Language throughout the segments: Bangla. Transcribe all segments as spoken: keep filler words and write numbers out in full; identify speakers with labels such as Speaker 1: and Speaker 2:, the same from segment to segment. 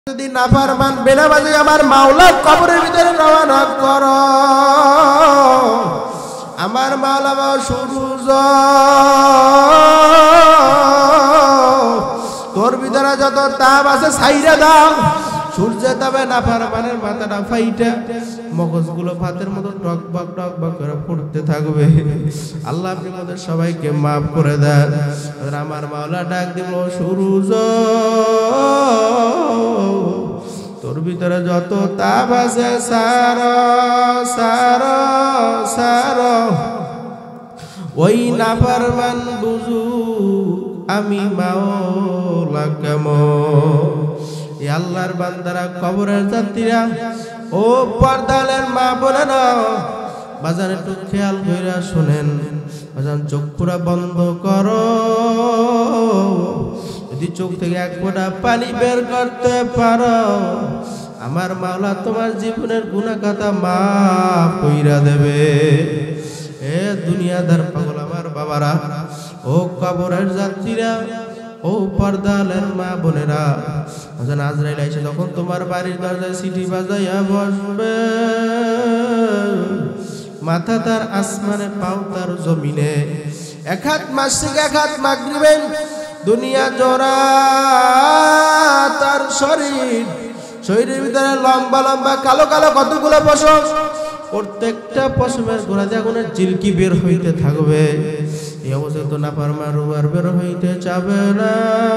Speaker 1: যদি নাফরমান বেনামাজি আমার মাওলার কবরের ভিতরে রওনা করো, আমার মাওলা মা সূর্য তোর ভিতরে যত তাপ আছে ছাইরা দাও। সূর্য তবে নাফরমানের মাথাটা ফাইটা মগজগুলো ভাতের মতো টকবক টকবক করে ফুটতে থাকবে। আল্লাহ আপনি আমাদের সবাইকে মাফ করে দেন। আমার মাওলা ডাক দিব, সূর্য তোর ভিতরে যত তাপ আছে সার সার সার, ওই নাফরমান বুঝু আমি মাওলা কেমন। এই আল্লাহর বান্দারা, কবরের যাত্রীরা, ও পর্দালের মা বোনেরা, বাজার একটু খেয়াল কইরা শুনেন। বাজান চক্ষুরা বন্ধ করো। যদি চোখ থেকে এক ফোঁটা পানি বের করতে পারো, আমার মাওলা তোমার জীবনের গুনাহ খাতা মাফ কইরা দেবে। এ দুনিয়াদার পাগল আমার বাবারা, ও কবরের যাত্রীরা, ও পর্দালের মা বোনেরা, আজ আজরাইল আইসে যখন তোমার বাড়ির দরজায় সিটি বাজাইয়া বসবে, মাথা তার আসমানে, পাও তার জমিনে, এক হাত মাসিক এক হাত মাগরিবে, দুনিয়া জোড়া তার শরীর, শরীরের ভিতরে লম্বা লম্বা কালো কালো কতগুলো পশম, প্রত্যেকটা পশমের গোড়া দিয়ে আগুনের ঝিলকি বের হইতে থাকবে। এই অবস্থায় তো নাফরমান রুয়ার বের হইতে চাবে না।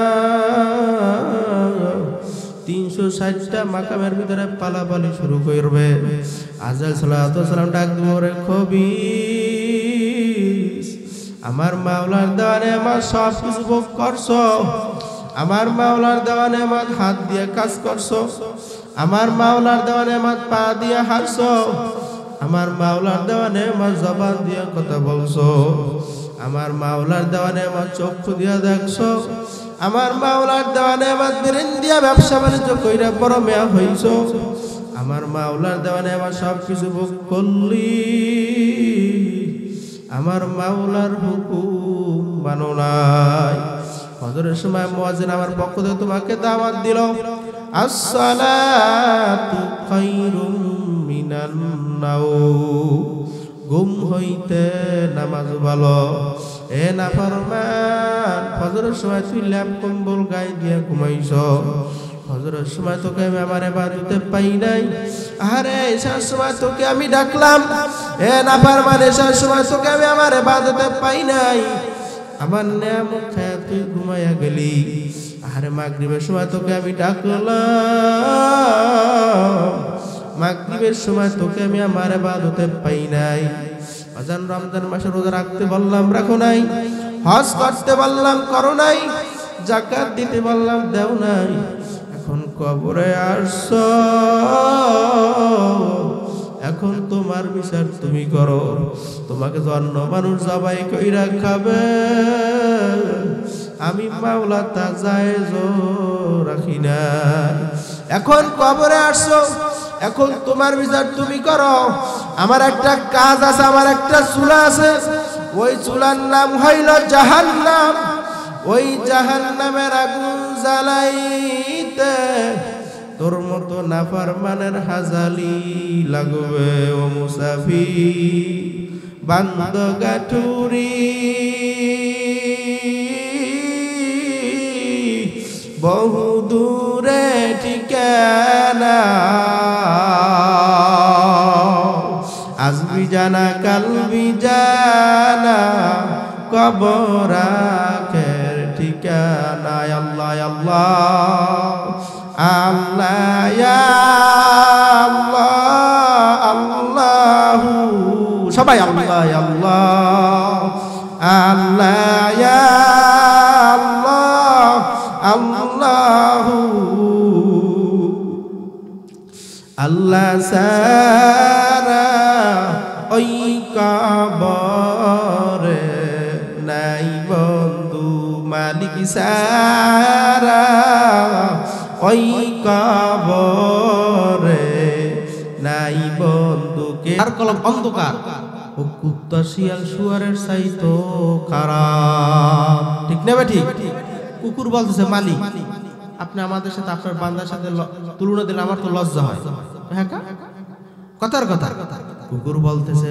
Speaker 1: তিনশো ষাটটা মাকামের ভিতরে পালাপালি শুরু করবে। আজরাইল সাল্লাল্লাহু আলাইহি ওয়াসাল্লাম ডাক দিব, রে খবিস, আমার মাওলার দেওয়ানে আমার সব কিছু ভোগ করছো, আমার মাওলার দেওয়ানে আমার হাত দিয়ে কাজ করছো, আমার মাওলার দেওয়ানে আমার পা দিয়ে হাঁটছো, আমার মাওলার দেওয়ানে আমার জবান দিয়ে কথা বলছো, আমার মাওলার দেওয়ানে আমার চক্ষু দিয়া দেখছো, আমার মাওলার দেওয়ানে আমার ব্রেন দিয়া ব্যবসা বাণিজ্য কইরা বড় মেয়া হইছো, আমার মাওলার দেওয়ানে আমার সব কিছু ভোগ করলি, আমার মাওলার হুকুম মানো নাই। হজরের সময় মুয়াজ্জিন আমার পক্ষ থেকে তোমাকে দাওয়াত দিল, আসসালাতু খায়রুম মিনান নাওম, ঘুম হইতে নামাজ ভালো। এ নাফরমান, ফজরের সময় তুই ল্যাপ কম্বল গায়ে দিয়ে ঘুমাইছ, ফজরের সময় তোকে আমি আমার ইবাদতে পাই নাই। আরে এসার সময় তোকে আমি ডাকলাম, এ নাফরমান, এসার সময় তোকে আমি আমার ইবাদতে পাই নাই, আমার নিয়ামত খায়া তুই ঘুমাইয়া গেলি। আরে মাগরিবের সময় তোকে আমি ডাকলাম, মাগরিবের সময় তোকে আমি আমার ইবাদতে পাই নাই। আজান রমজান মাসে রোজা রাখতে বললাম, রাখো নাই, হজ করতে বললাম, করো নাই, যাকাত দিতে বললাম, দেও নাই। এখন কবরে আসছো, এখন তোমার বিচার তুমি করো। তোমাকে জন্য মানুষ জবাই কইরা খাবে, আমি মাওলা তা জায়েজ রাখি না। এখন কবরে আসছো, এখন তোমার বিচার তুমি করো। আমার একটা কাজ আছে, আমার একটা চুলা আছে, ওই চুলার নাম হইল জাহান্নাম। ওই জাহান্নামের আগুন জ্বালাইতে তোর মতো নাফরমানের হাজালি লাগবে। ও মুসাফির বান্দ গাঠুরি, বহু দূরে ঠিকানা, আজবি জানা কালবি জানা, কবর আখের ঠিকানা। আল্লাহ আল্লাহ আল্লাহ ইয়া আল্লাহ আল্লাহু, সবাই আল্লাহ আল্লাহ আল্লাহ ইয়া আল্লাহ আল্লাহু, আল্লাহ সারা ওই কবরে নাই বন্ধু, মালিক সারা ওই কবরে নাই বন্ধু। কে আর কলম অন্ধকার, ও কুত্তা শিয়াল শুয়ারের চাইতো খারাপ। ঠিক না? ঠিক। কুকুর বলতেছে মালিক, আপনি আপনি আমাদের সাথে আপনার বান্দার সাথে তুলনা দিলে আমার তো লজ্জা হয়। হ্যাঁ কথার কথা। কুকুর বলতেছে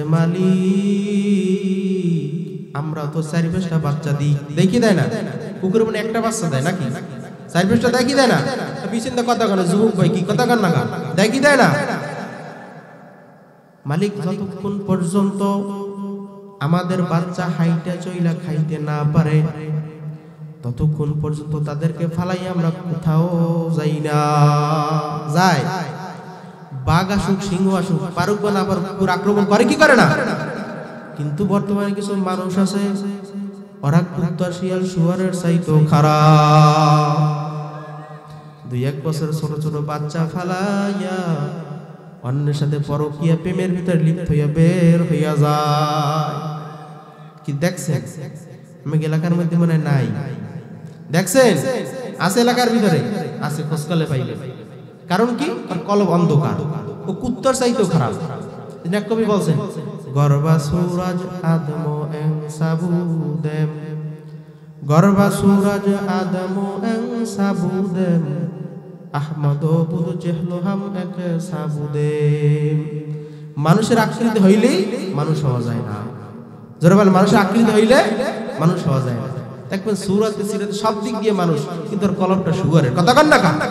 Speaker 1: মালিক আমরা তো চারি পাঁচটা বাচ্চা দিই, দেখি দেয় না? কুকুর মানে একটা বাচ্চা দেয় নাকি? চারি পাঁচটা দেখি দেয় না? বিচিন্তা কথা কেন যুবক ভাই, কি কথা কেন না দেখি দেয় না? মালিক যতক্ষণ পর্যন্ত আমাদের বাচ্চা হাইটা চইলা খাইতে না পারে ততক্ষণ পর্যন্ত তাদেরকে ফালাই আমরা কোথাও যাই না। যায় বাঘ আসুক সিংহ আসুক পারুক বা না পারুক কুকুর আক্রমণ করে কি করে না? কিন্তু বর্তমানে কিছু মানুষ আছে ওরা কুত্তা শিয়াল শুয়ারের চাইতেও খারাপ। দুই এক বছর ছোট ছোট বাচ্চা ফালাইয়া অন্যের সাথে পরকীয়া প্রেমের ভিতরে লিপ্ত হইয়া বের হইয়া যায়। কি দেখছেন? আমি এলাকার মধ্যে মনে নাই, দেখছেন? আছে এলাকার ভিতরে আছে, খোঁজকালে পাইলে। কারণ কি? আর কলব অন্ধকার, ও কুত্তার চাইতেও খারাপ। এক কবি বলছেন গর্বা সুরাজ আদম এং সাবুদেম, গর্বা সুরাজ আদম এং সাবুদেম, আহমদ বুধ জেহলোহাম এক সাবুদেম। মানুষের আকৃতি হইলেই মানুষ হওয়া যায় না। জোরে বলেন মানুষের আকৃতি হইলে মানুষ হওয়া যায় না। দেখবেন সুরাতে সিরাতে সব দিক দিয়ে মানুষ, কিন্তু ওর কলমটা শুয়ারের। কথা কন না কান?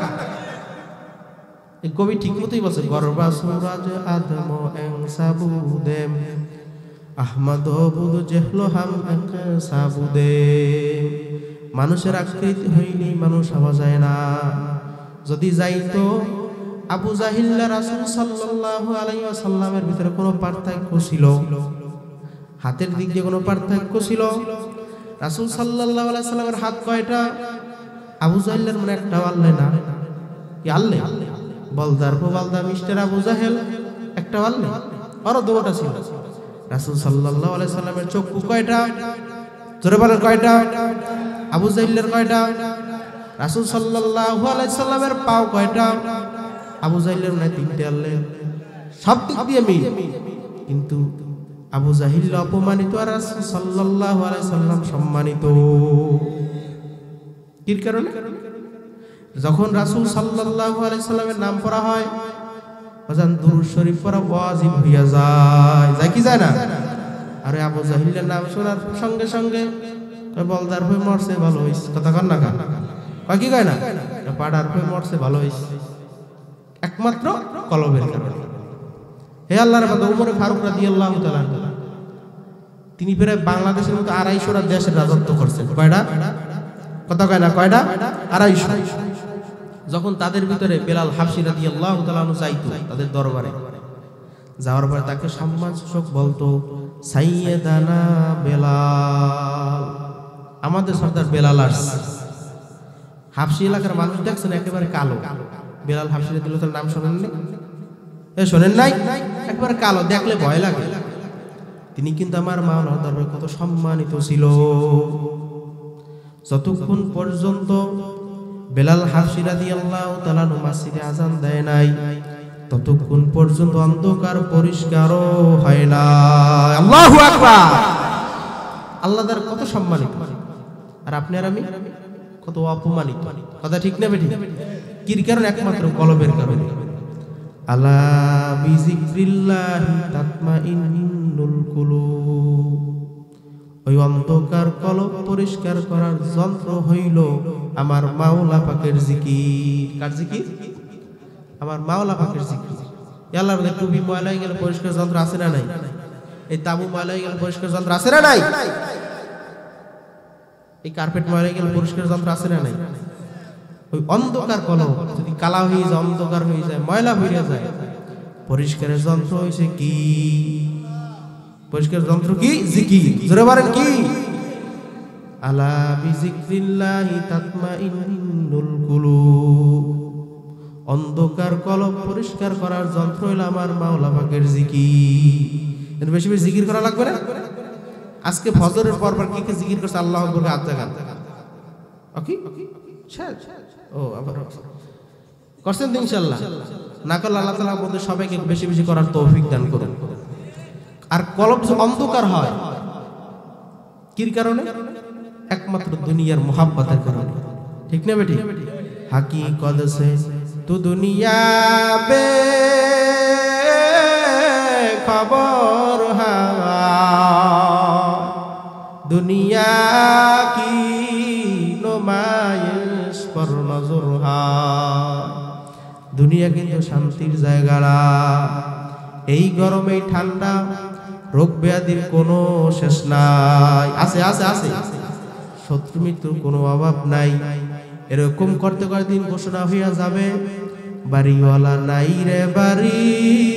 Speaker 1: এই কবি ঠিক মতোই বলছে গর্বা সুরাজ আদম এং সাবুদেম, আহমদ বুধ জেহলোহাম এক সাবুদেম। মানুষের আকৃতি হইলেই মানুষ হওয়া যায় না। যদি যাইতো আবু জাহিল্লা রাসূল সাল্লাল্লাহু আলাইহি ওয়াসাল্লামের ভিতরে কোনো পার্থক্য ছিল? হাতের দিক দিয়ে কোনো পার্থক্য ছিল? রাসূল সাল্লাল্লাহু আলাইহি ওয়াসাল্লামের হাত কয়টা? আবু জাহিল্লার মানে একটা আল্লাহ না কি আল্লাহ? বলদার বলদা মিস্টার আবু জাহেল একটা আল্লাহ, আরো দুটো ছিল। রাসূল সাল্লাল্লাহু আলাইহি ওয়াসাল্লামের চক্ষু কয়টা? জোরে বলেন কয়টা? আবু জাহিল্লার কয়টা? রাসূল সাল্লাল্লাহু আলাইহি সাল্লামের পাও কয়টা? আবু জাহিলের নাই তিনটে আল্লাহ। সব দিক দিয়ে মিল, কিন্তু আবু জাহিল অপমানিত আর রাসূল সাল্লাল্লাহু আলাইহি সাল্লাম সম্মানিত। কি কারণে? যখন রাসূল সাল্লাল্লাহু আলাইহি সাল্লামের নাম পড়া হয় বাজান দুরূদ শরীফ পড়া ওয়াজিব হইয়া যায়, যায় কি যায় না? আরে আবু জাহিলের নাম শোনার সঙ্গে সঙ্গে বলদার হয়ে মরছে ভালো হইছে। কথা কন না কান? কয় কি কয় না? পাড়ার হয়ে মরছে ভালো হইছে, একমাত্র কলবের কারণে। হে আল্লাহর বান্দা ওমর ফারুক রাদিয়াল্লাহু তাআলা তিনি প্রায় বাংলাদেশের মতো আড়াইশোটা দেশের রাজত্ব করছেন। কয়টা? কথা কয় না কয়টা? আড়াইশো। যখন তাদের ভিতরে বেলাল হাবশী রাদিয়াল্লাহু তাআলা যাইতো তাদের দরবারে, যাওয়ার পরে তাকে সম্মানসূচক বলতো সাইয়্যিদানা বেলাল, আমাদের সর্দার বেলাল আসছে। হাবশী এলাকার মানুষ দেখছেন একেবারে কালো। বেলাল হাবশী রাদিয়াল্লাহু তাআলার নাম শোনেননি? এ শোনেন নাই? একবারে কালো, দেখলে ভয় লাগে। তিনি কিন্তু আমার মাওলার দরবারে কত সম্মানিত ছিল। যতক্ষণ পর্যন্ত বেলাল হাবশী রাদিয়াল্লাহু তাআলা মসজিদে আযান দেয় নাই ততক্ষণ পর্যন্ত অন্ধকার পরিষ্কারও হয় না। আল্লাহু আকবার! আল্লাহ তার কত সম্মানিত, আর আপনি আর আমি কত অপমানিত। কথা ঠিক না বেঠিক? কি কারণ? একমাত্র কলবের কারণে। আলা বিযিকরিল্লাহি তাতমাইন্নুল কুলুব। ওই অন্ধকার কলব পরিষ্কার করার যন্ত্র হইল আমার মাওলা পাকের জিকির। কার জিকির? আমার মাওলা পাকের জিকির। আল্লাহর বলে টুপি ময়লা হয়ে গেলে পরিষ্কার যন্ত্র আছে না নাই? এই তাবু ময়লা হয়ে গেলে পরিষ্কার যন্ত্র আছে না নাই? এই কার্পেট ময়লা হয়ে গেলে পরিষ্কার যন্ত্র আছে না নাই? ওই অন্ধকার কলব যদি কালা হয়ে যায়, অন্ধকার হয়ে যায়, ময়লা হয়ে যায়, পরিষ্কারের যন্ত্র হইছে কি? পরিষ্কার যন্ত্র কি? জিকির। জোরে বলেন কি? আলা বিযিকরিল্লাহি তাতমাইন্নুল কুলুব। অন্ধকার কলব পরিষ্কার করার যন্ত্র হইল আমার মাওলা পাকের জিকির। এর বেশি বেশি জিকির করা লাগবে না? আজকে ফজরের পর পর কি কি জিকির করছে? আল্লাহু আকবার হাত জাগান। ওকে শেষ। ও আবার করছেন তো ইনশাআল্লাহ? না করলে আল্লাহ তাআলা আমাদের সবাইকে বেশি বেশি করার তৌফিক দান করুন। আর কলব অন্ধকার হয় কির কারণে? একমাত্র দুনিয়ার মুহাব্বতের কারণে। ঠিক না বেটি? हकीकत से तू दुनिया बे खबर है दुनिया की नुमाइश पर नजर है दुनिया किन्तु शांतिर जायगा ना এই গরমে ঠান্ডা রোগ ব্যাধির কোনো শেষ নাই আছে আছে আছে শত্রু মৃত্যুর কোনো অভাব নাই এরকম করতে করতে দিন ঘোষণা হইয়া যাবে বাড়িওয়ালা নাই রে বাড়ি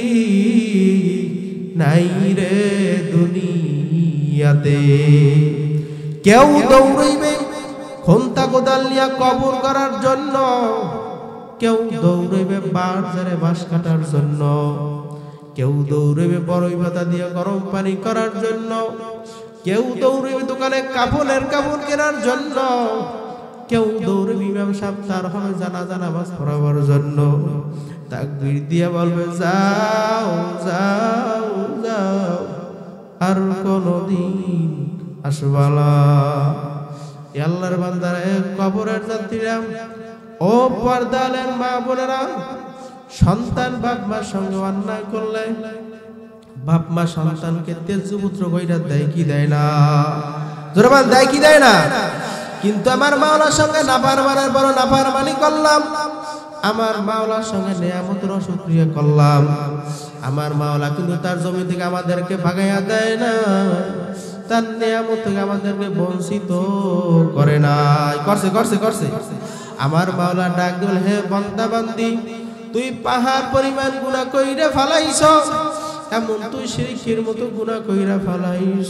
Speaker 1: নাই রে দুনিয়াতে কেউ দৌড়াইবে খন্তা কোদাল নিয়ে কবর করার জন্য কেউ দৌড়াইবে বাজারে বাঁশ কাটার জন্য কেউ দৌড়াইবে বড়ই পাতা দিয়ে গরম পানি করার জন্য কেউ দৌড়াইবে দোকানে কাপড়ের কাপড় কেনার জন্য কেউ দৌড়াইবে ইমাম সাহেব তার হবে জানাজা নামাজ পড়াবার জন্য তাকবীর দিয়ে বলবে যাও যাও যাও আর কোনদিন আসবালা আল্লাহর বান্দারা কবরের যাত্রীরা ও পর্দালের মা বোনেরা সন্তান বাপ মার সঙ্গে অন্যায় করলে বাপ মা সন্তানকে তেজপুত্র কইরা দেয় কি দেয় না জোরবান দেয় কি দেয় না কিন্তু আমার মাওলার সঙ্গে নাফরমানের বড় নাফরমানি করলাম আমার মাওলার সঙ্গে নিয়ামতের অশুকরিয়া করলাম আমার মাওলা কিন্তু তার জমি থেকে আমাদেরকে ভাগাইয়া দেয় না তার নিয়ামত থেকে আমাদেরকে বঞ্চিত করে না করছে করছে করছে আমার মাওলা ডাক দিল হে বান্দা বান্দি তুই পাহাড় পরিমাণ গুনাহ কইরা ফলাইছ এমন তুই শিরকের মতো গুনাহ কইরা ফলাইছ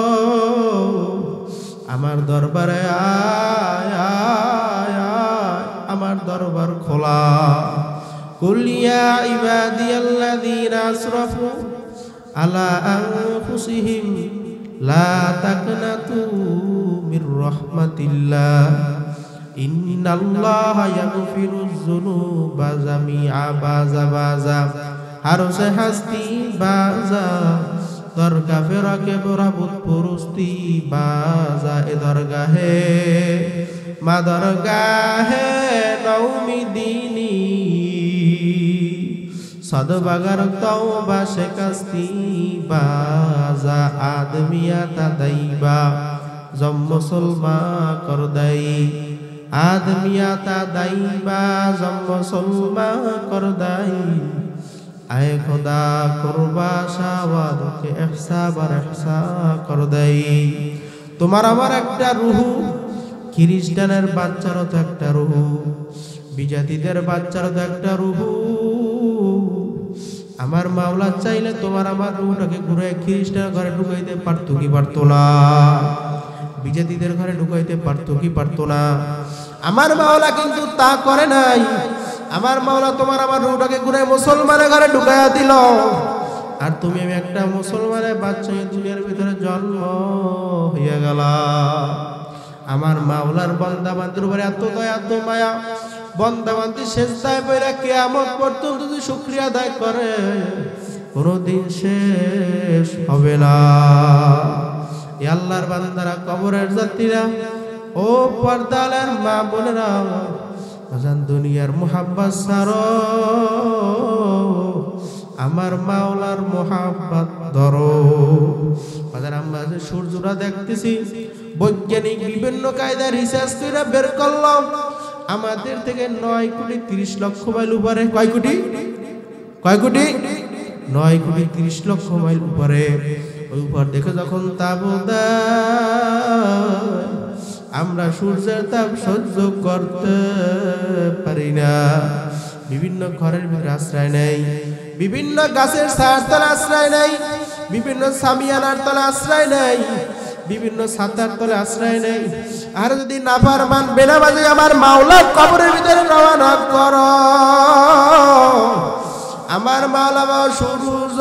Speaker 1: আমার দরবারে আয় আয় আয় আমার দরবার খোলা কুল ইয়া ইবাদিয়াল্লাযীনা আসরাফু আলা আনফুসিহিম লা তাকনাতু মির রাহমাতিল্লাহ ইন্নাল্লাহা ইয়াগফিরুয যুনুবা জামিআ বাজা বাজা হারসে হাস্তি বাজা দরগা ফেরাকে বরাবত পুরুস্তি বাজা এ দরগাহে মা দরগাহে নওমি দিনী সদবাগার তওবা শেকাস্তি বাজা আদমিয়া তাদাইবা জম মুসলমা করদাই आदमिया ता दाइबा जम मुसलमा कर दाई आए खुदा कुर्बा शावाद के एहसा बर एहसा कर दाई তোমার আমার একটা রুহু খ্রিস্টানের বাচ্চারও তো একটা রুহু বিজাতিদের বাচ্চারও তো একটা রুহু আমার মাওলা চাইলে তোমার আমার রুহটাকে ঘুরে খ্রিস্টান ঘরে ঢুকাইতে পারতো কি পারতো না বিজাতিদের ঘরে ঢুকাইতে পারতো কি পারতো না আমার মাওলা কিন্তু তা করে নাই আমার মাওলা তোমার আমার রূহটাকে ঘুরে মুসলমানের ঘরে ঢুকাইয়া দিল আর তুমি আমি একটা মুসলমানের বাচ্চা দুনিয়ার ভিতরে জন্ম হইয়া গেল আমার মাওলার বান্দা বান্দির উপরে এত দয়া এত মায়া বান্দা বান্দি সেজদায় পড়ে কিয়ামত পর্যন্ত যদি শুকরিয়া আদায় করে কোনদিন শেষ হবে না এই আল্লাহর বান্দারা কবরের যাত্রীরা ও পর্দালের মা বোনেরা আজান দুনিয়ার মোহাব্বত সারো আমার মাওলার মোহাব্বত ধরো বাজার আমরা যে সূর্যটা দেখতেছি বৈজ্ঞানিক বিভিন্ন কায়দার রিসার্চ করে বের করলাম আমাদের থেকে নয় কোটি তিরিশ লক্ষ মাইল উপরে কয় কোটি কয় কোটি নয় কোটি তিরিশ লক্ষ মাইল উপরে ওই উপর দেখে যখন তাবুদা আমরা সূর্যের তাপ সহ্য করতে পারি না বিভিন্ন ঘরের ভিতরে আশ্রয় নেই বিভিন্ন গাছের ছায়ার তলে আশ্রয় নেই বিভিন্ন সামিয়ানার তলে আশ্রয় নেই বিভিন্ন ছাতার তলে আশ্রয় নেই আর যদি নাফরমান বেনামাজি আমার মাওলার কবরের ভিতরে রওনা করো আমার মাওলা বা সূর্য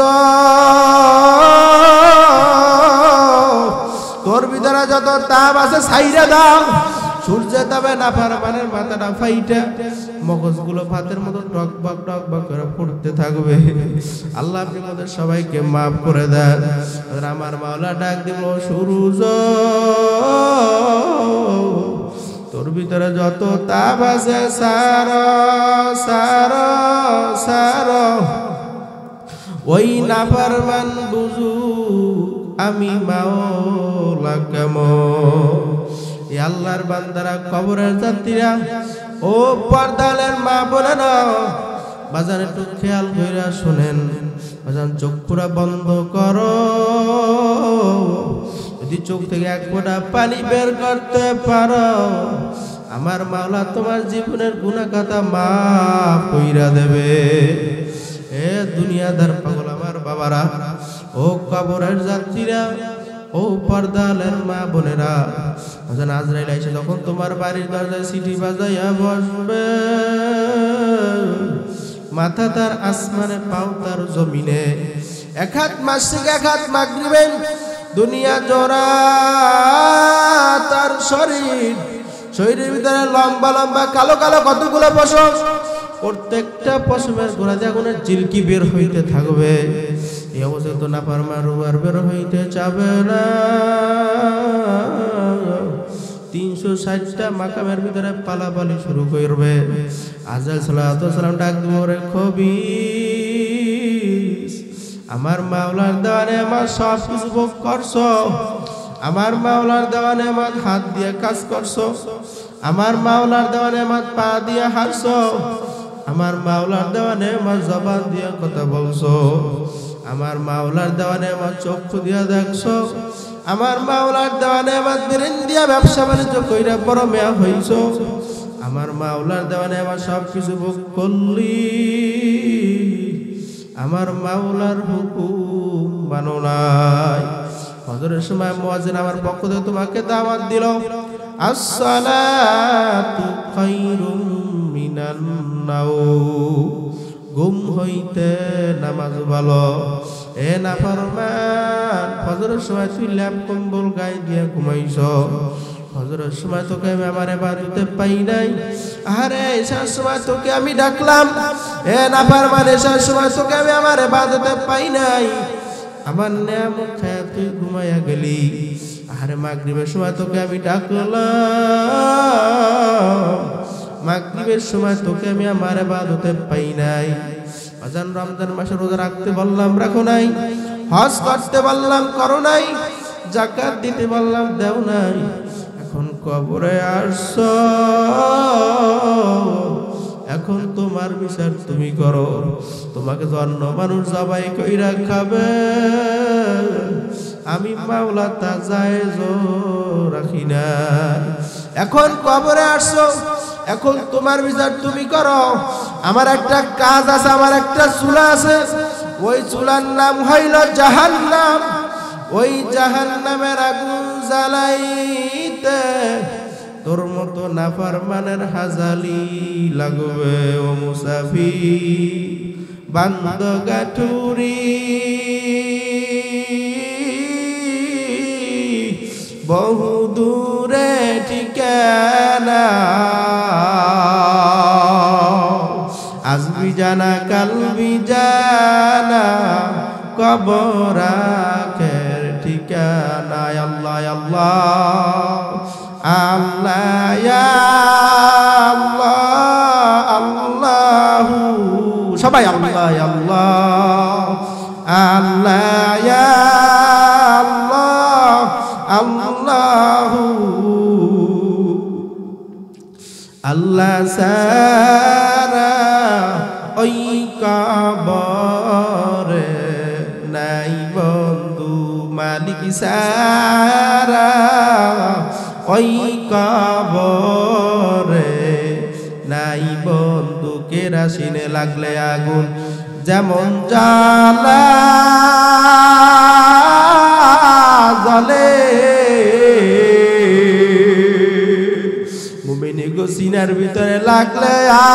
Speaker 1: তোর ভিতরে যত তাপ আছে ছাইরা দাও সূর্যের তাপে নাফরমানের মাথাটা ফাইটা মগজগুলো ভাতের মতো টকবক টকবক করে ফুটতে থাকবে আল্লাহ আপনি আমাদের সবাইকে মাফ করে দেন আমার মাওলা ডাক দিব সূর্য তোর ভিতরে যত তাপ আছে সার সার সার ওই নাফরমান বুঝু আমি মাওলা কেমন। এ আল্লাহর বান্দারা, কবরের যাত্রীরা, ও পর্দালের মা বোনেরা, বাজার একটু খেয়াল কইরা শুনেন। বাজান চক্ষুরা বন্ধ করো। যদি চোখ থেকে এক ফোঁটা পানি বের করতে পারো, আমার মাওলা তোমার জীবনের গুনাহ খাতা মাফ কইরা দেবে। এ দুনিয়াদার পাগল আমার বাবারা, ও কবরের যাত্রীরা, ও পর্দালের মা বোনেরা, বাজান আজরাইল আইসা যখন তোমার বাড়ির দরজায় সিটি বাজাইয়া বসবে, মাথা তার আসমানে, পাও তার জমিনে, এক হাত মাসিক এক হাত মাগরিবে, দুনিয়া জোড়া তার শরীর, শরীরের ভিতরে লম্বা লম্বা কালো কালো কতগুলো পশম, প্রত্যেকটা পশমের গোড়া দিয়ে আগুনের ঝিলকি বের হইতে থাকবে। এই অবস্থায় তো নাফরমান রূহ আর বের হইতে চাবে না। তিনশো ষাটটা মাকামের ভিতরে পালাপালি শুরু করবে। আজরাইল সাল্লাল্লাহু আলাইহি ওয়াসাল্লাম ডাক দিব, রে খবিস, আমার মাওলার দেওয়ানে আমার সব কিছু ভোগ করছো, আমার মাওলার দেওয়ানে আমার হাত দিয়ে কাজ করছো, আমার মাওলার দেওয়ানে আমার পা দিয়ে হাঁটছো, আমার মাওলার দেওয়ানে আমার জবান দিয়ে কথা বলছো, আমার মাওলার দেওয়ানে আমার চক্ষু দিয়ে দেখছো, আমার মাওলার দেওয়ানে আমার ব্রেন দিয়া ব্যবসা বাণিজ্য কইরা বড় মেয়া হইছো, আমার মাওলার দেওয়ানে আমার সব কিছু ভোগ করলি, আমার মাওলার হুকুম মানো নাই। হজরের সময় মুয়াজ্জিন আমার পক্ষ থেকে তোমাকে দাওয়াত দিল, আসসালাতু খায়রুম মিনান নাওম, ঘুম হইতে নামাজ ভালো। এ নাফরমান, ফজরের সময় তুই ল্যাপ কম্বল গায়ে দিয়ে ঘুমাইছ, ফজরের সময় তোকে আমি আমার ইবাদতে পাই নাই। আরে এসার সময় তোকে আমি ডাকলাম, এ নাফরমান, এসার সময় তোকে আমি আমার ইবাদতে পাই নাই, আমার নিয়ামত খায়া তুই ঘুমাইয়া গেলি। আরে মাগরিবের সময় তোকে আমি ডাকলাম, মাগরিবের সময় তোকে আমি আমার ইবাদতে পাই নাই। আজান রমজান মাসে রোজা রাখতে বললাম, রাখো নাই, হজ করতে বললাম, করো নাই, যাকাত দিতে বললাম, দেও নাই। এখন কবরে আসছো, এখন তোমার বিচার তুমি করো। তোমাকে জন্য মানুষ জবাই কইরা খাবে, আমি মাওলা তা জায়েজ রাখি না। এখন কবরে আসছো, এখন তোমার বিচার তুমি করো। আমার একটা কাজ আছে, আমার একটা চুলা আছে, ওই চুলার নাম হইল জাহান্নাম। ওই জাহান্নামের আগুন জ্বালাইতে তোর মতো নাফরমানের হাজালি লাগবে। ও মুসাফির বান্দ গাঠুরি, বহু দূরে ঠিকানা, আজবি জানা কালবি জানা, কবর আখের ঠিকানা। আল্লাহ আল্লাহ আল্লাহ ইয়া আল্লাহ আল্লাহু, সবাই আল্লাহ আল্লাহ আল্লাহ ইয়া আল্লাহ আল্লাহু, আল্লাহ সারা ওই কবরে নাই বন্ধু, মালিক সারা ওই কবরে নাই বন্ধু। কেরাসিনে লাগলে আগুন যেমন জ্বালা জ্বলে, মুমিনি গো সিনার ভিতরে লাগলে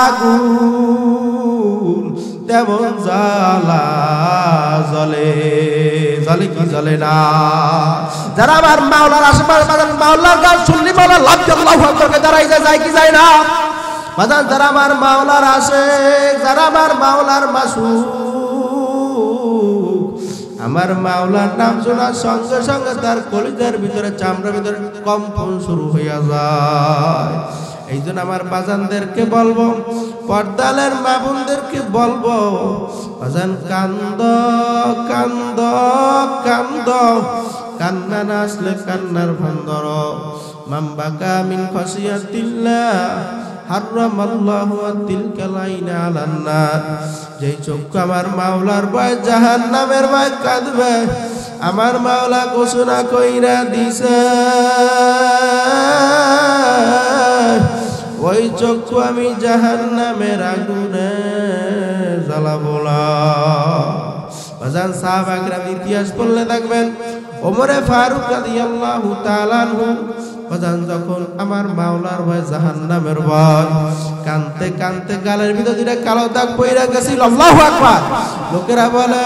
Speaker 1: আগুন তেমন জ্বালা জ্বলে। জ্বলে কি জ্বলে না? যারা আমার মাওলার আশেপাশে বাজান মাওলার গান শুনলি মাওলা লাভ আল্লাহু আকবার দাঁড়াই যায় কি যায় না বাজান? যারা আমার মাওলার আসে, যারা আমার মাওলার মাসুক, আমার মাওলার নাম শোনার সঙ্গে সঙ্গে তার কলিজার ভিতরে চামড়ার ভিতরে কম্পন শুরু হইয়া যায়। এই জন্য আমার বাজানদেরকে বলবো, পর্দালের মা বোনদেরকে বলবো, বাজান কান্দ কান্দ কান্দ, কান্না না আসলে কান্নার ভান ধরো। মান বাকা মিন খাশিয়াতিল্লাহ হারামাল্লাহু তিলকাল আইনা আলান নার। যেই চক্ষু আমার মাওলার ভয় জাহান্নামের ভয় কাঁদবে, আমার মাওলা ঘোষণা কইরা দিছে ওই চক্ষু আমি জাহান্নামের আগুনে জ্বালাবো না। বাজান সাহাবা কিরাম ইতিহাস পড়লে দেখবেন, ওমরে ফারুক রাদিয়াল্লাহু তাআলা আনহু বাজান যখন আমার মাওলার ভয় জাহান্নামের ভয় কানতে কানতে গালের ভিতর দুইটা কালো দাগ পইরা গেছিল। আল্লাহু আকবার। লোকেরা বলে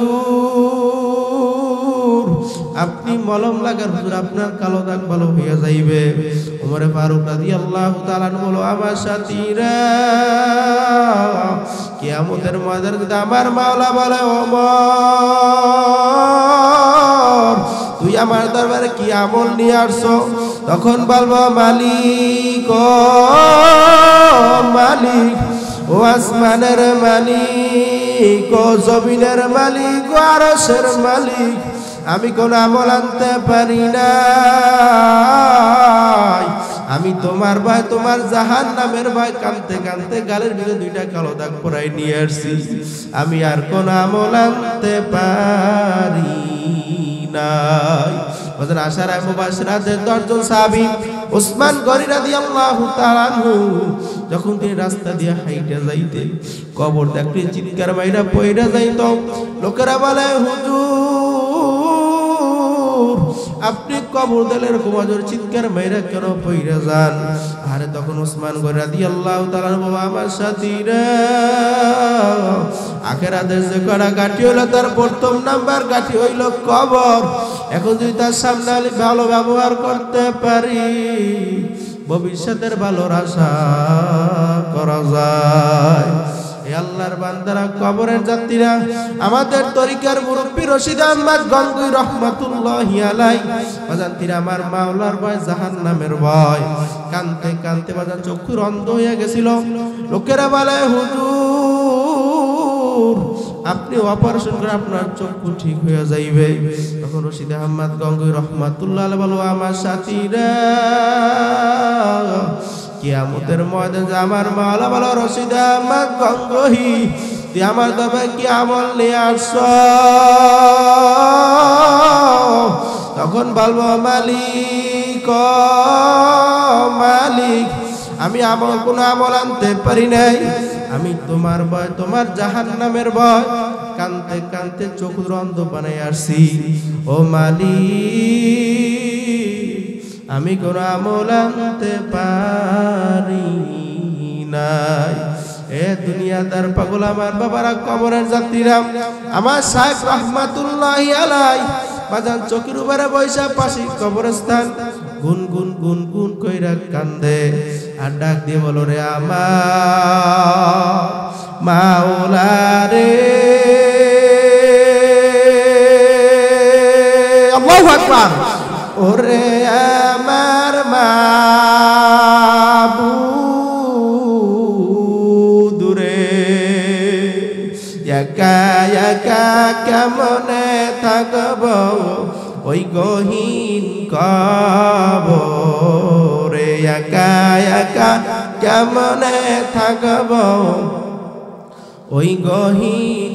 Speaker 1: হুজুর আপনি মলম লাগান, হুজুর আপনার কালো দাগ ভালো হয়ে যাইবে। ওমরে ফারুক রাদিয়াল্লাহু তাআলা বলো, আমার সাথীরা কিয়ামতের ময়দানে আমার মাওলা বলে, ওমর তুই আমার দরবারে কি আমল নিয়ে আসছো? তখন বলবো, মালিক ও মালিক, ও আসমানের মালিক, ও জমিনের মালিক, ও আরশের মালিক, আমি কোন আমল আনতে পারি না। আমি তোমার ভয়, তোমার জাহান্নামের ভয় কানতে কানতে গালের ভিতরে দুইটা কালো দাগ পরাই নিয়ে আসছি। আমি আর কোন আমল আনতে পারি নাই। ওদের আশারায়ে মুবাশশিরাতের দশজন সাহাবী ওসমান গনি রাদিয়াল্লাহু তাআলা আনহু যখন তিনি রাস্তা দিয়ে হাইটা যাইতেন, কবর দেখলে চিৎকার মাইরা পয়রা যাইত। লোকেরা বলে, হুজুর আপনি কবর দিলে এরকম আজর চিৎকার মাইরা কেন পয়রা যান? আরে তখন ওসমান গনি রাদিয়াল্লাহু তাআলা বাবা, আমার সাথীরা আখিরাতের যে কড়া গাঠি হইল তার প্রথম নাম্বার গাঠি হইল কবর। এখন যদি তার সামনে আমি ভালো ব্যবহার করতে পারি, ভবিষ্যতের ভালোর আশা করা যায়। এ আল্লাহর বান্দারা, কবরের যাত্রীরা, আমাদের তরিকার মুরব্বী রশিদ আহমদ গঙ্গুই রহমাতুল্লাহি আলাইহি বাজান তিনি আমার মাওলার ভয় জাহান্নামের ভয় কানতে কানতে বাজান চক্ষু অন্ধ হয়ে গেছিল। লোকেরা বলে, হুজুর আপনি অপারেশন করে আপনার চক্ষু ঠিক হয়ে যাইবে। তখন রশিদ আহমদ গঙ্গুই রহমাতুল্লাহি আলাইহি বলো, আমার সাথীরা কিয়ামতের ময়দানে আমার মাওলা বলো, রশিদ আহমদ গঙ্গুই তুই আমার তবে কি আমল নিয়ে আসছো? তখন বলবো, মালিক ও মালিক, আমি আমল কোন আমল আনতে পারি নাই। আমি তোমার ভয়, তোমার জাহান্নামের ভয় কানতে কানতে চোখ অন্ধ বানাই আসছি। ও মালিক, আমি কোন আমল আনতে পারি নাই। এ দুনিয়াদার পাগল আমার বাবারা, কবরের যাত্রীরা, আমার শাইখ রহমাতুল্লাহি আলাইহি বাজান চোখের উপরে বৈশা পাশে কবরস্থান গুন গুন গুন গুন কইরা কান্দে আর ডাক দিয়ে বলো, রে আমার মাওলা রে, আল্লাহু আকবার, ওরে আমার মাবুদ রে, একা একা কেমনে থাকব ওই গহীন কবরে, একা একা কেমনে থাকব ওই গহীন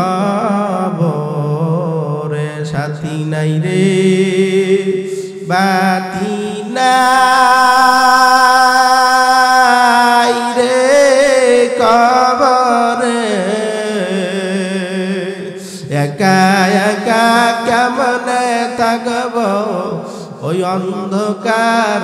Speaker 1: কবরে। সাথী নাই রে বাতি নাই রে কবরে, একা একা কেমনে থাকব ওই অন্ধকার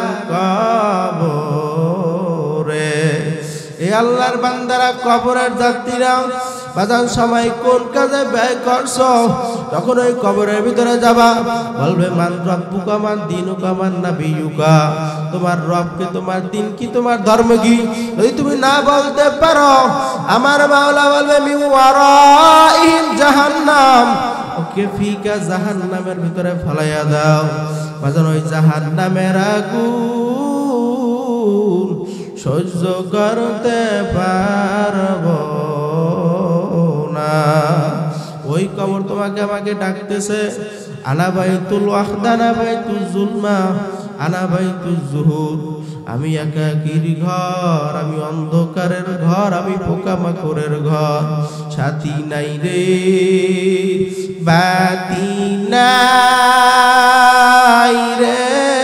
Speaker 1: কবরে। এ আল্লাহর বান্দারা, কবরের যাত্রীরা বাজান সময় কোন কাজে ব্যয় করছো? তখন ওই কবরের ভিতরে যাবা, বলবে, মান রব্বুকা মান দীনুকা মান নাবিয়ুকা, তোমার রবকে, তোমার দিন কি, তোমার ধর্ম কি? যদি তুমি না বলতে পারো, আমার মাওলা বলবে, মিন ওয়ারাইহিম জাহান্নাম, ওকে ফিকা জাহান্নামের ভিতরে ফলাইয়া দাও বাজান ওই জাহান্নামের আগুন সহ্য করতে পারবো না ওই কবর তোমাকে আমাকে ডাকতেছে আনা বাইতুল ওয়াহদা আনা বাইতুল জুলমা আনা বাইতুল জুহুর আমি একাকির ঘর আমি অন্ধকারের ঘর আমি পোকামাকড়ের ঘর সাথী নাই রে বাতি নাই রে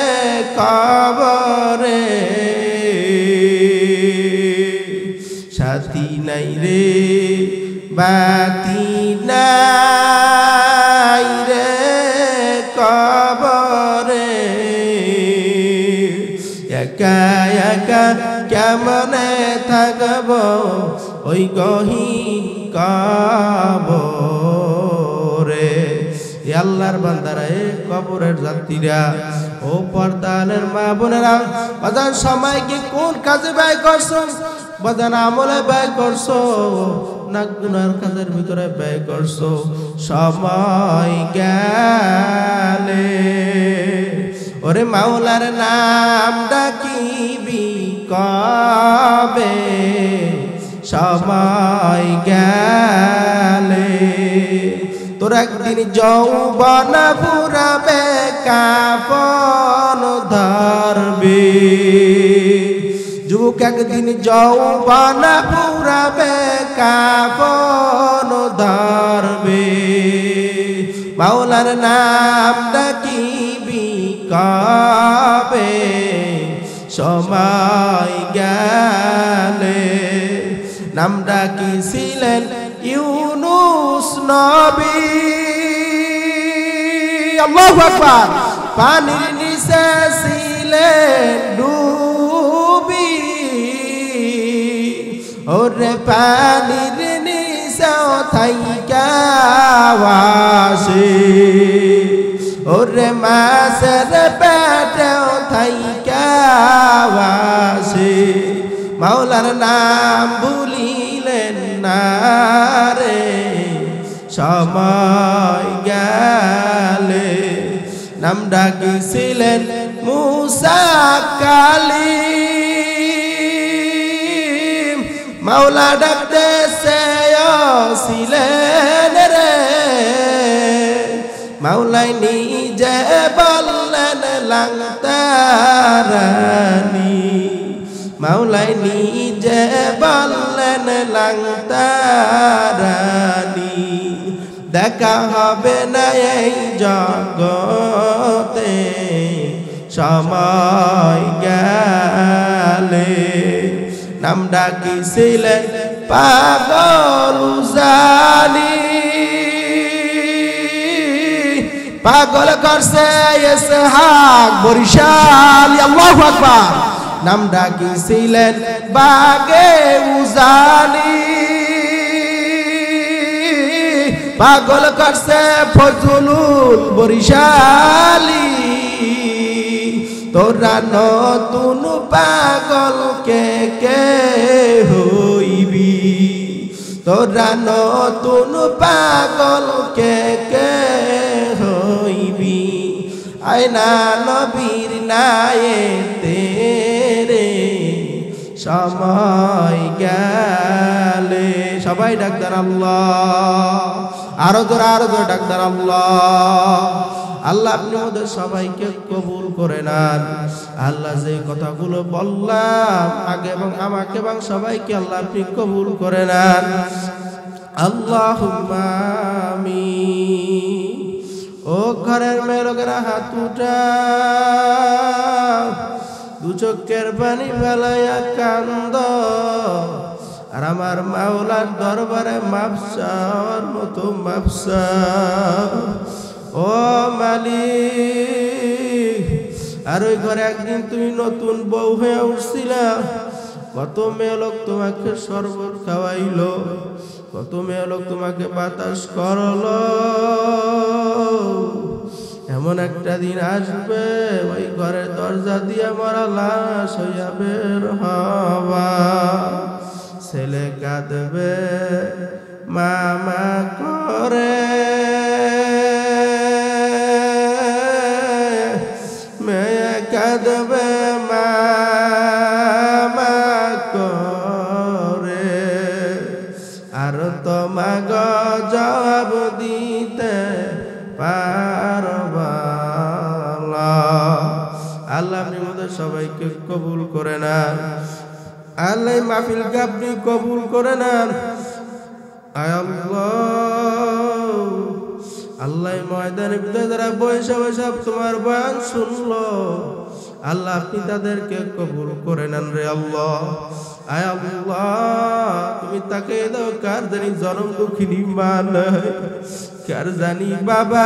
Speaker 1: কবরে সাথী নাই রে বাতি নাই রে কবরে একা একা কেমনে থাকব ওই গহীন কবরে আল্লাহর বান্দারা এ কবরের যাত্রীরা ও পর্দানের মা বোনেরা বাজান সময়কে কোন কাজে ব্যয় করছো বাজান আমলে ব্যয় করছো না গুনার কাজের ভিতরে ব্যয় করছো সময় গেলে ওরে মাওলার নাম ডাকিবি কবে সময় গেলে তোর একদিন যৌবন ফুরাবে কাপন ধরবে যুবক একদিন যৌবন ফুরাবে কাপন ধরবে মাওলার নাম ডাকিবি কবে সময় গেলে নাম ডাকিছিলেন ইউনুস নবী আল্লাহু আকবার পানির নিচে ছিলেন ডুবি ওরে পানির নিচে থাইকা আসে ওরে মাছের পেটে থাইকা আসে মাওলার নাম ভুলিলেন না রে সময় গেলে নাম ডাকিছিলেন মুসা কালিম মাওলা ডাকতেছে ছিলেন রে মাওলাই নিজে বললেন লাংতারানি মাওলাই নিজে বললেন লাংতারানি দেখা হবে না এই জগতে সময় গেলে নাম ডাকিছিলেন পাগল জানি পাগল করছে ইসহাক বরিশাল আল্লাহু আকবার নাম ডাকিছিলেন বাগে উজানি পাগল করছে ফজলুল বরিশালি তোরা নতুন পাগল কে কে হইবি তোরা নতুন পাগল কে কে হইবি আয়না নবীর নায়ে তেরে সময় গেলে সবাই ডাক্তার আল্লাহ আরো জোরে আরো জোরে ডাক্তার আল্লাহ আল্লাহ আপনি আমাদের সবাইকে কবুল করে নেন আল্লাহ যে কথাগুলো বললাম আগে এবং আমাকে এবং সবাইকে আল্লাহ আপনি কবুল করে নেন আল্লাহুম্মা আমিন ও ঘরের মেয়ে লোকেরা হাত উঠাও দু চোখের পানি ফেলাইয়া কান্দ আর আমার মাওলার দরবারে মাফ চাওয়ার মতো মাফ চাও ও মালিক আর ওই ঘরে একদিন তুমি নতুন বউ হয়ে উঠছিলা কত মেয়ে লোক তোমাকে শরবত খাওয়াইলো কত মেয়ে লোক তোমাকে বাতাস করলো এমন একটা দিন আসবে ওই ঘরের দরজা দিয়ে মরা লাশ হইয়া বের হবা ছেলে কাঁদবে মামা করে মাগো জবাব দিতে পারবা না। আল্লাহ আপনি আমাদের সবাইকে কবুল করে নেন। আল্লাহ মাহফিলকে আপনি কবুল করে নেন। আয় আল্লাহ, আল্লাহ ময়দানে ভিতরে যারা বসে বসে তোমার বয়ান শুনলো, আল্লাহ আপনি তাদেরকে কবুল করে নেন রে আল্লাহ। আয় আল্লাহ, তুমি তাকে দাও কার জানি জনম দুঃখিনী মা নাই, কার জানি বাবা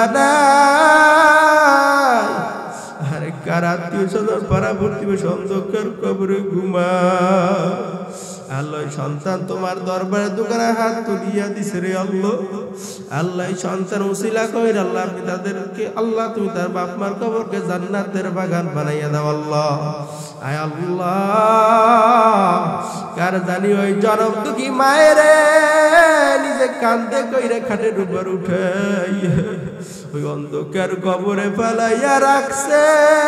Speaker 1: নাই, আরে কার আত্মীয় স্বজন পাড়া প্রতিবেশী অন্ধকার কবরে ঘুমা। আল্লাহ সন্তান তোমার দরবারে দোকানে হাত তুলিয়া দিছে রে আল্লাহ। আল্লাহ সন্তান উসিলা কইরা আল্লাহ আপনি তাদেরকে আল্লাহ তুমি তার বাপ মার কবরকে জান্নাতের বাগান বানাইয়া দাও আল্লাহ। আয় আল্লাহ, কার জানি ওই জনম দুঃখী মায়েরে নিজে কান্দে কইরা খাটের উপর উঠাই ওই অন্ধকার কবরে ফেলাইয়া রাখছে।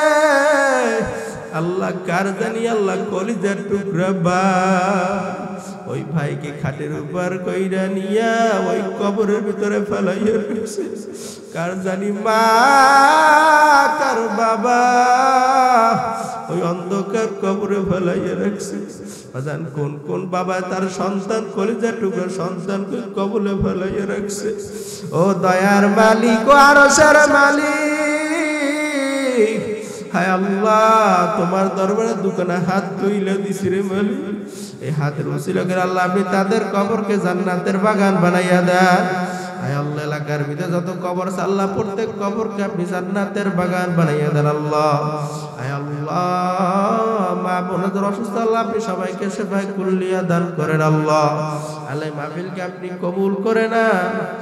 Speaker 1: আল্লাহ কার জানি আল্লাহ কলিজার টুকরা বা ওই ভাইকে খাটের উপর কইরা নিয়া ওই কবরের ভিতরে ফেলাইয়া রাখছে। কার জানি মা কার বাবা ওই অন্ধকার কবরে ফেলাইয়া রাখছে। বাজান কোন কোন বাবা তার সন্তান কলিজার টুকরা সন্তানকে কবরে ফেলাইয়া রাখছে। ও দয়ার মালিক ও আরশের মালিক, হায় আল্লাহ তোমার দরবারে দোকানে হাত তুইলে দিছি রে মালিক। এই হাতের উসিলা করে আল্লাহ আপনি তাদের কবরকে জান্নাতের বাগান বানাইয়া দেন। আয় আল্লাহ এলাকার ভিতরে যত কবর আছে আল্লাহ প্রত্যেক কবরকে আপনি জান্নাতের বাগান বানাইয়া দেন আল্লাহ। আয় আল্লাহ মা বোনদের অসুস্থ আল্লাহ আপনি সবাইকে সেবায় কুল্লিয়া দান করেন আল্লাহ। আল্লাহ মাহফিলকে আপনি কবুল করে না।